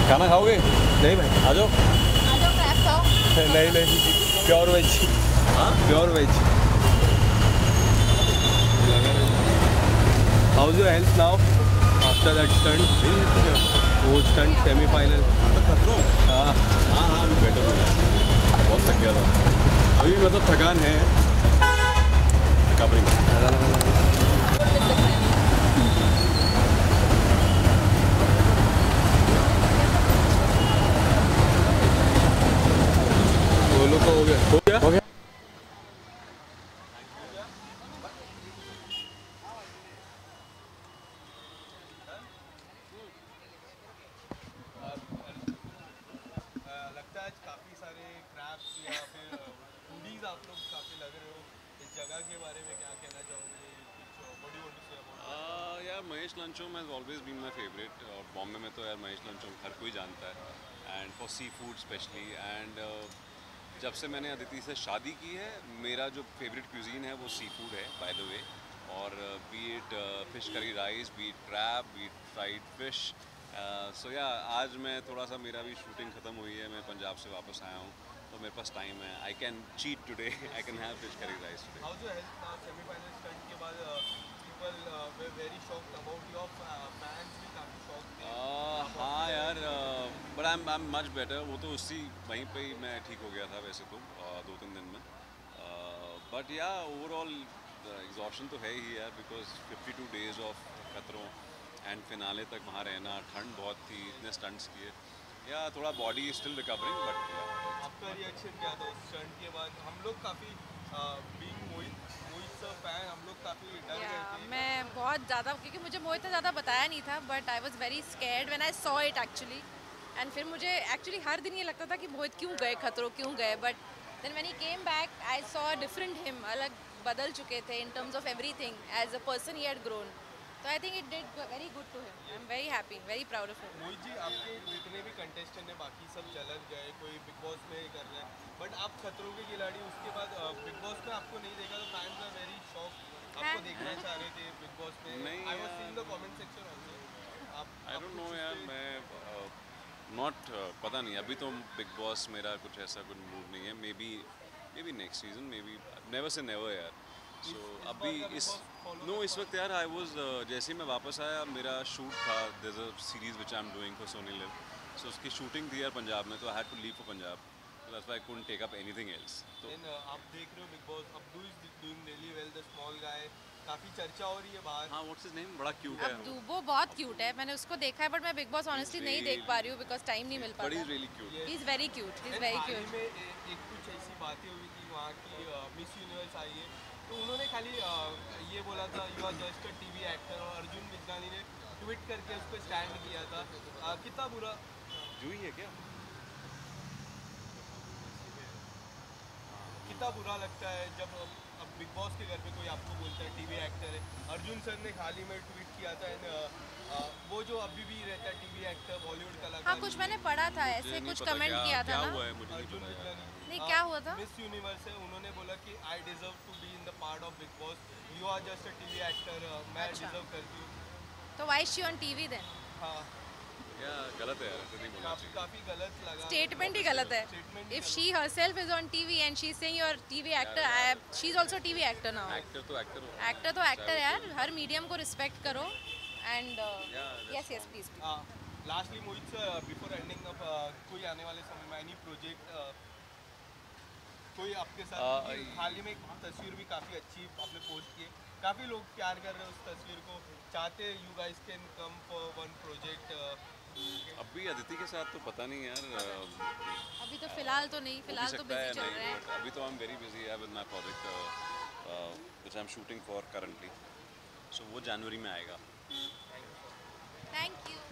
खाना खाओगे? नहीं भाई, आ जाओ। क्रैब खाओ। नहीं नहीं, प्योर वेज। हाँ, pure veg. How is your health now after that stunt? वो स्टंट सेमीफाइनल। हाँ हाँ हाँ, अभी बेटर हो गया, बहुत थक गया था। अभी मतलब थकान है, रिकवरिंग। बोलो तो हो गया। हो गया? हो गया। लगता है आज काफ़ी सारे क्रैब्स या फिर फूडीज आप लोग काफ़ी लग रहे हो। इस जगह के बारे में क्या कहना चाहोगे? कुछ बॉडी वॉडी से यार Mahesh Lunch Home has always been my favourite. और बॉम्बे में तो यार महेश लंचोम हर कोई जानता है, and for sea food specially. And जब से मैंने अदिति से शादी की है, मेरा जो फेवरेट क्यूजीन है वो सी फूड है, बाय द वे। और be it fish curry rice, be it crab, be it fried fish. So या आज मैं थोड़ा सा, मेरा भी शूटिंग ख़त्म हुई है, मैं पंजाब से वापस आया हूँ, तो मेरे पास टाइम है। I can cheat today, I can have fish curry rice today. How your health now semifinal stunt के बाद people were very shocked about your fans भी काफ़ी शॉक्ड थे। हाँ यार, but I am much better. वो तो उसी वहीं पे ही मैं ठीक हो गया था वैसे तो 2-3 दिन में। बट या ओवरऑल एग्जॉशन तो है ही यार, बिकॉज 52 डेज ऑफ खतरों एंड फिनाले तक वहाँ रहना, ठंड बहुत थी, इतने स्टंट्स किए, या थोड़ा बॉडी स्टिल रिकवरिंग। बट आपका रिएक्शन क्या था उस स्टंट के बाद? हम लोग काफ़ी बीइंग मोहित सर फैन, हम लोग काफ़ी डर गए थे। मैं बहुत ज़्यादा, क्योंकि मुझे मोहित ने ज़्यादा बताया नहीं था, but I was very scared when I saw it actually. And फिर मुझे एक्चुअली हर दिन ये लगता था कि मोहित क्यों गए खतरों, क्यों गए, but then when he came back I saw different him, अलग बदल चुके थे in terms of everything, as a person he had grown. तो I think it did very good to him. I am very happy, very proud of him. Mohit ji, आपके जितने भी contestant हैं बाकी सब चले गए, कोई बिग बॉस में कर रहे हैं, बट आप खतरों के खिलाड़ी उसके बाद बिग बॉस में आपको नहीं देखा, तो फैंस आर वेरी शॉक, आपको देखना चाह रहे थे बिग बॉस में। नहीं आई वाज यार, seeing the comment section also. I don't know यार, मैं नॉट पता नहीं, अभी तो बिग बॉस मेरा कुछ ऐसा कुछ मूड नहीं है। Maybe next season, maybe, never say never यार। सो अभी इस वक्त यार, आई वॉज जैसे ही मैं वापस आया, मेरा शूट था, there is a series which I am doing for Sony Liv. So उसकी शूटिंग थी यार पंजाब में, तो I had to leave for Punjab, so that's why I couldn't take up anything else. तो आप देख रहे हो Bigg Boss, Abdu is doing really well, the small guy, काफ़ी चर्चा हो रही है बाहर। हाँ, व्हाट्स हिज नेम, बड़ा क्यूट है अब्दू, वो बहुत क्यूट है, मैंने उसको देखा है, बट मैं बिग बॉस ऑनेस्टली नहीं देख पा रही हूँ बिकॉज टाइम नहीं मिल बट ही पाता। Is really cute. He is very cute, he is very हाल ही क्यूट। में एक कुछ ऐसी बातें हुई थी, वहाँ की मिस यूनिवर्स आई है, तो उन्होंने खाली ये बोला था you are just a TV actor, और अर्जुन मिजनानी ने ट्वीट करके उस पर स्टैंड किया था। कितना बुरा, जूही है क्या? कितना बुरा लगता है जब अब बिग बॉस के घर पे कोई आपको बोलता है टीवी एक्टर है। अर्जुन सर ने हाल ही में ट्वीट किया था, वो जो अभी भी रहता है टीवी एक्टर, बॉलीवुड कलाकार। हाँ, कुछ मैंने पढ़ा था, ऐसे मुझे नहीं कुछ पता कमेंट क्या किया था क्या ना। हुआ है, मुझे नहीं अर्जुन पता यार। मिजनानी नहीं, क्या हुआ था? मिस यूनिवर्स है, उन्होंने बोला कि I deserve to be in the part of Bigg Boss, you are just a TV actor, मैं अच्छा। डिजर्व करती हूँ। तो why she on TV then? हाँ, क्या गलत है यार, ऐसे नहीं बोलना चाहिए। काफ़ी गलत लगा। स्टेटमेंट ही गलत है। Statement if she herself is on TV and she is saying you are TV actor, she is also TV actor now. Actor तो एक्टर हो। एक्टर तो एक्टर यार, हर मीडियम को रिस्पेक्ट करो। And that's yes yes please. Lastly Mohit sir, before ending up, कोई आने वाले समय में एनी प्रोजेक्ट, कोई आपके साथ, क्योंकि हाल ही में एक तस्वीर भी काफ़ी अच्छी आपने पोस्ट की है, काफ़ी लोग प्यार कर रहे हैं उस तस्वीर को, चाहते you guys can come for one project. अभी अदिति के साथ तो पता नहीं यार, अभी तो फिलहाल तो नहीं, हो भी फिलहाल तो सकता है, बिजी चल रहे नहीं, हैं। बट अभी तो आई एम वेरी बिजी है with my project which I am shooting for currently. So वो जनवरी में आएगा। Thank you.